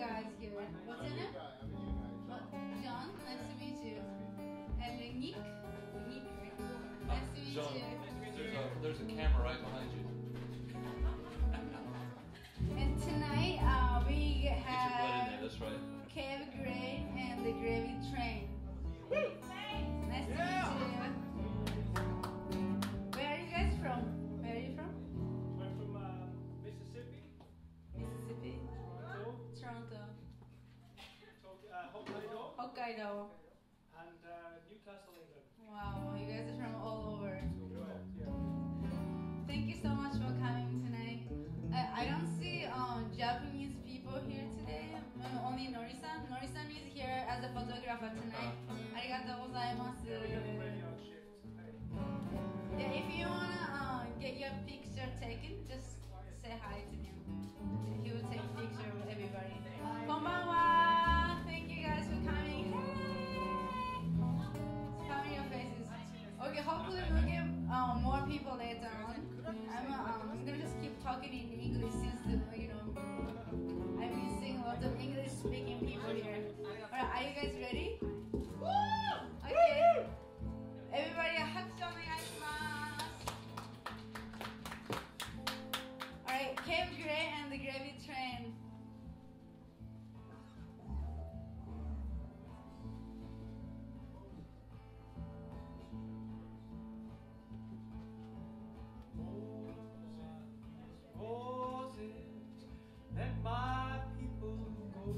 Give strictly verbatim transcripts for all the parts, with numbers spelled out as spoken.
guys here. What's your name? John, nice to meet you. And Nick? Nick, nice to meet John, you. there's a, there's a camera right behind you. And tonight uh, we Get your blood in have there, that's right. Kev Gray and the Gravy Train. Nice to meet you. Where are you guys from? Where are you from? We're from uh, Mississippi, Mississippi. Toronto, Toronto. Tok- uh, Hokkaido, Hokkaido. and uh, Newcastle, England. Wow, you guys are from all over. Yeah. Thank you so much for coming tonight. I, I don't see um, Japanese people here today. Um, only Nori-san. Nori-san is here as a photographer tonight. Arigatou gozaimasu. Radio shift. Hey. Yeah, if you wanna uh, get your picture taken, just say hi to him. He will take a picture with everybody. Konbanwa! Thank you guys for coming. Hey! Cover your faces. Okay, hopefully we'll get um, more people later on. I'm, uh, um, I'm gonna just keep talking in English since the, you know I'm missing lots of English speaking people here. Alright, are you guys ready? Okay. Everybody, hakushi onegaishimasu. Alright, Kev Gray and the Gravy Train. Moses, let my people go.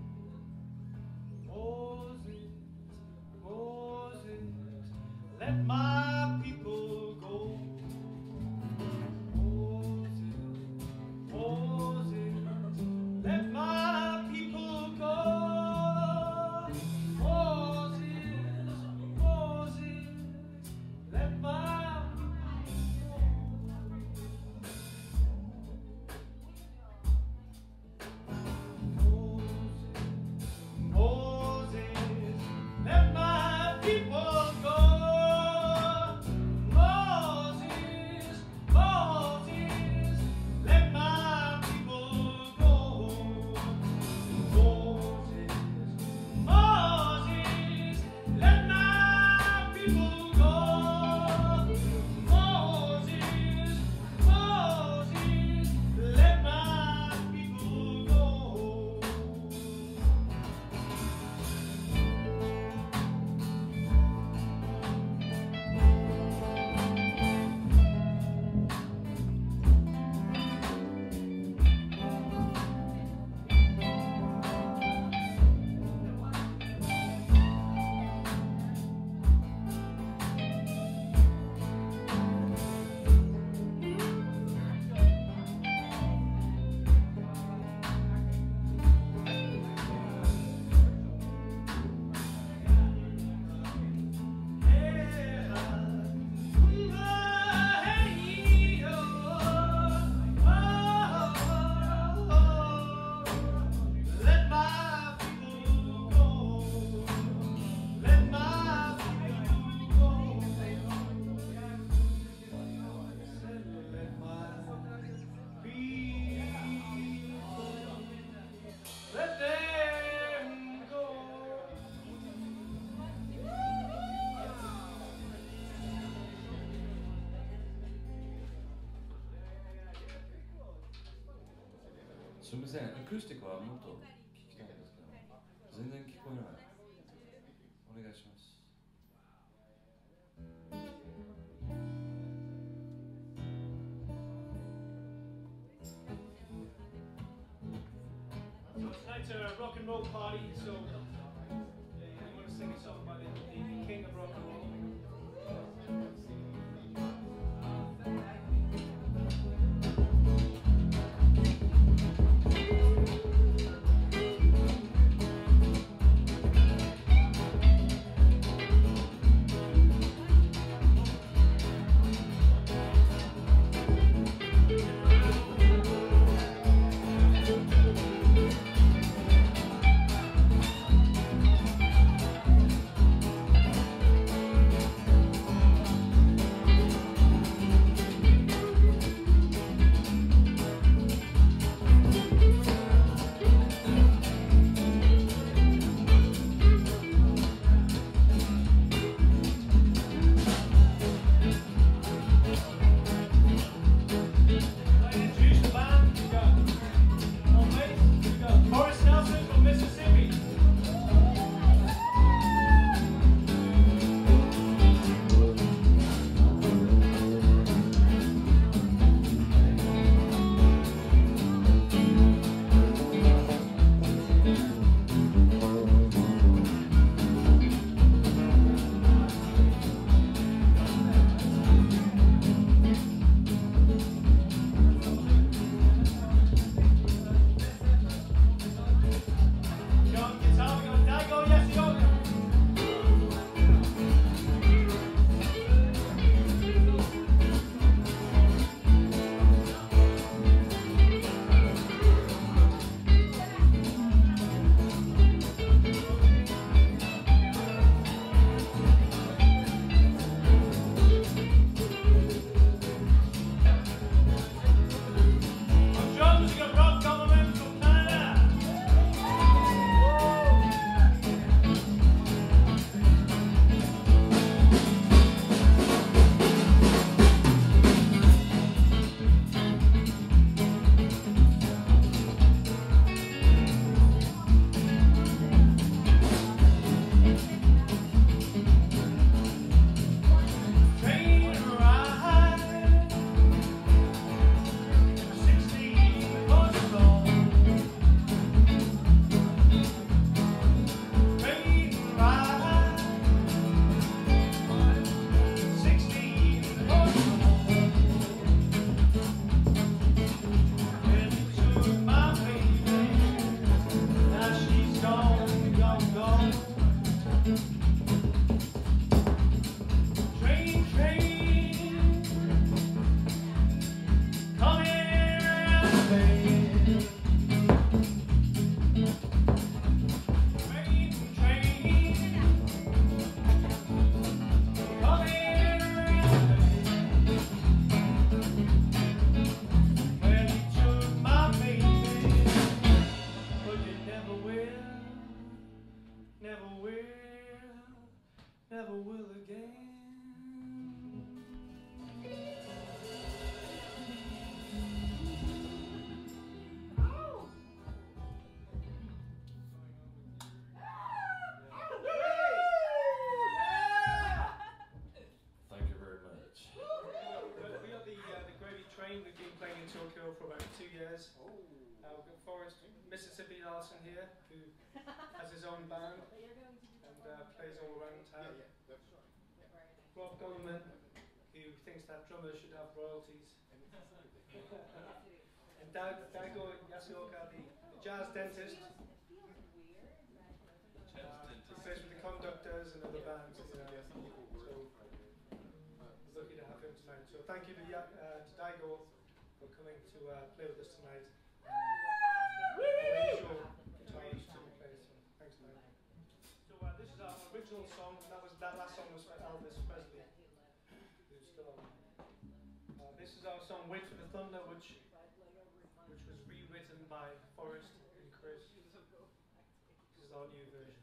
Moses, Moses, let my people go. Moses, Moses, let my people go. Moses, Moses, let my Moses, let my people go. Moses, Moses, let my people go. Moses, Moses, let my people go. Moses, Moses, let my people go. Let my people go. Let my people go. Let my people, let them go. すみません、アクースティックはもっと聞きたいんですけど、全然聞こえない。お願いします。 So tonight's a rock and roll party, so uh, you want to sing a song by the, the king of rock and roll? Thank never will, never will, never will again. Thank you very much. We got the uh, the Gravy Train. We've been playing in Tokyo for about two years. Uh, we've got Forrest, Mississippi Larson here, who has his own band and uh, plays all around town. Rob Goldman, who thinks that drummers should have royalties. And Dag, Daigo Yasioka, the, the jazz dentist. Uh, he plays with the Conductors and other bands. You know, so we're lucky to have him tonight. So thank you to, uh, to Daigo for coming to uh, play with us tonight. Unusual guitarist to play, so thanks, Daigo. So uh, this is our original song, and that was that last song was for Elvis Presley, who's still on. Uh, this is our song "Wait for the Thunder," which which was rewritten by Forrest and Chris. This is our new version.